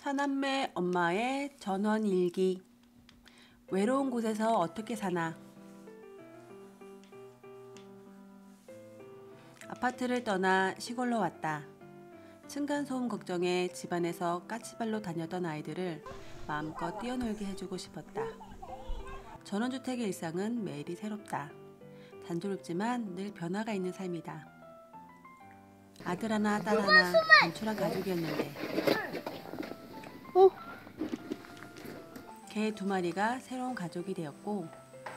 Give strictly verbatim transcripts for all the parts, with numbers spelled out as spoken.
사남매 엄마의 전원일기. 외로운 곳에서 어떻게 사나. 아파트를 떠나 시골로 왔다. 층간소음 걱정에 집안에서 까치발로 다녔던 아이들을 마음껏 뛰어놀게 해주고 싶었다. 전원주택의 일상은 매일이 새롭다. 단조롭지만 늘 변화가 있는 삶이다. 아들 하나 딸 하나 단촐한 가족이었는데 어? 개 두 마리가 새로운 가족이 되었고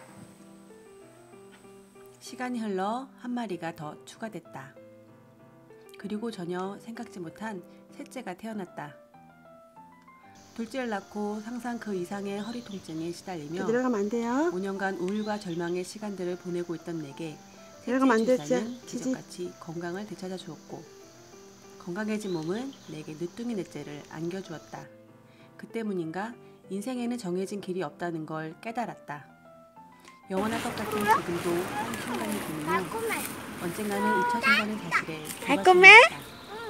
시간이 흘러 한 마리가 더 추가됐다. 그리고 전혀 생각지 못한 셋째가 태어났다. 둘째를 낳고 상상 그 이상의 허리 통증에 시달리며 들어가면 안 돼요. 오 년간 우울과 절망의 시간들을 보내고 있던 내게 들어가면 안 셋째 되지. 출산은 기적같이 건강을 되찾아 주었고 건강해진 몸은 내게 늦둥이 넷째를 안겨주었다. 그 때문인가 인생에는 정해진 길이 없다는 걸 깨달았다. 영원할 것 같은 지금도 한 순간이 보이며 언젠가는 잊혀진다는 사실에 달콤해?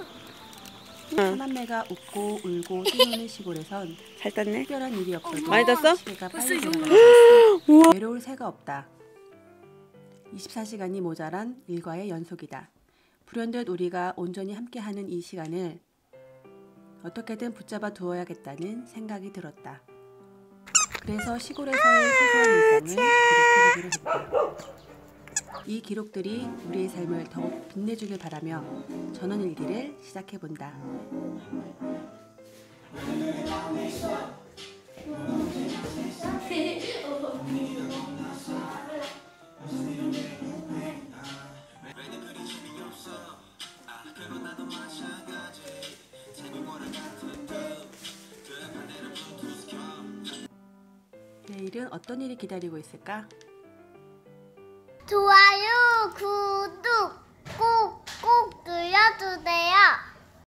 사남매가 웃고 울고 뛰노는 시골에선 잘 떴네. 특별한 일이 없어도 많이 떴어? 시계가 빨리 돌아가고 외로울 새가 없다. 이십사 시간이 모자란 일과의 연속이다. 불현듯 우리가 온전히 함께하는 이 시간을 어떻게든 붙잡아 두어야겠다는 생각이 들었다. 그래서 시골에서의 소소한 일상을 기록해보기로 했다. 이 기록들이 우리의 삶을 더욱 빛내주길 바라며 전원일기를 시작해본다. 내일은 어떤 일이 기다리고 있을까? 좋아요, 구독!